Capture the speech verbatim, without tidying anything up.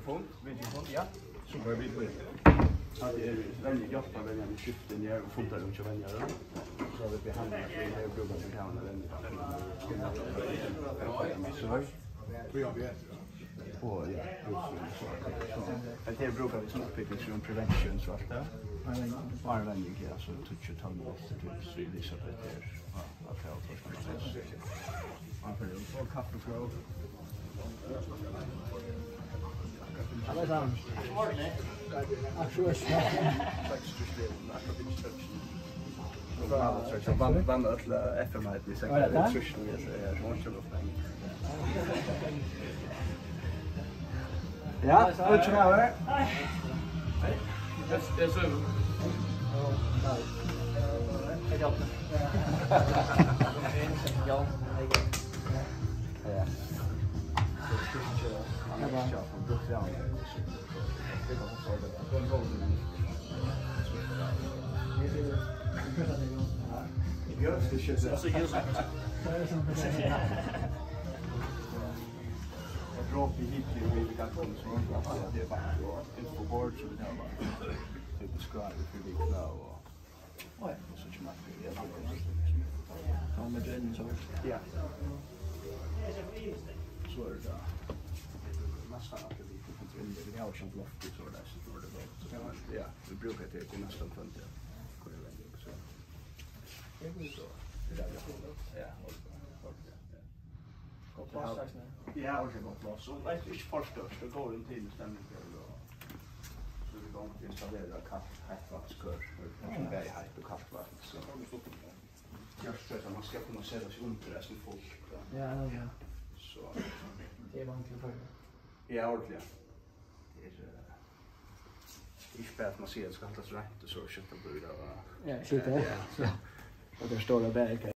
fond, videofond, ja. Så börjar vi på det. Det är väldigt jobb att välja med skiften jag och fotar dem till välja det. Så har vi behandlat det här brukar vi kan använda den. Vísur. Vi har vet. Och ja, så. Det här brukar vi som prevention prevention så att det. Arvändig ja så touch tongue måste till så det så att det är ja okej så ska man säga. Man får ju kaffe flow. Alla dagen. Actually. Så vann vann alla F M I så jag vet inte så jag är måste nog fram. Ja, vad tror du? Nej. Det är så. Ja. Jag hjälper. Ja. Ja. Jag bara från Mikkjal. Det går så där. Den går nu. Det gör det shit. Så just. Jag drog i hit till vi kan få så att det är bara att på board så det bara. Det beskriver hur vi klarar och oj så tjockt det är. Ja men det är så. Ja. Så är det. Nästan att det blir för inte det har som loft så där så står det då. Så ja, vi brukar det till nästan fint ja. Går det väl så. Så det där ja. Ja, och det går plats. Så vet vi förstås det går inte in stämning då. Så vi går att installera kallt hetvattenskör som är hett och kallt vatten så. Just så att man ska kunna se det under det som folk. Ja, ja. Så det är vanligt för. Ja, ordentligt. Det är inte bara att man ser att det ska hållas rätt och så köttar blir det. Ja, shit. Ja. Och det står där bak.